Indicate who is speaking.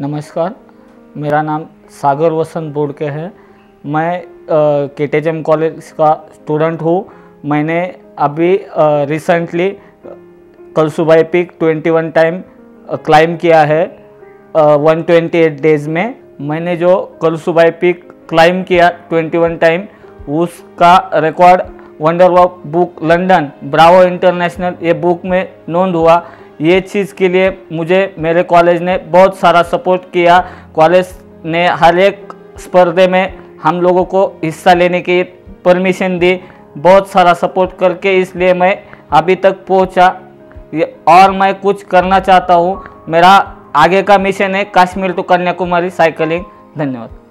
Speaker 1: नमस्कार, मेरा नाम सागर वसंत बोडके है। मैं केटेजम कॉलेज का स्टूडेंट हूँ। मैंने अभी recently Kalsubai peak 21 time climb किया है 128 डेज़ में। मैंने जो कलसुबाई पीक क्लाइम किया 21 टाइम, उसका रिकॉर्ड वंडरवॉक बुक लंदन ब्रावो इंटरनेशनल ये बुक में नोंद हुआ। ये चीज़ के लिए मुझे मेरे कॉलेज ने बहुत सारा सपोर्ट किया। कॉलेज ने हर एक स्पर्धे में हम लोगों को हिस्सा लेने की परमिशन दी, बहुत सारा सपोर्ट करके, इसलिए मैं अभी तक पहुंचा और मैं कुछ करना चाहता हूं। मेरा आगे का मिशन है कश्मीर टू कन्याकुमारी साइकिलिंग। धन्यवाद।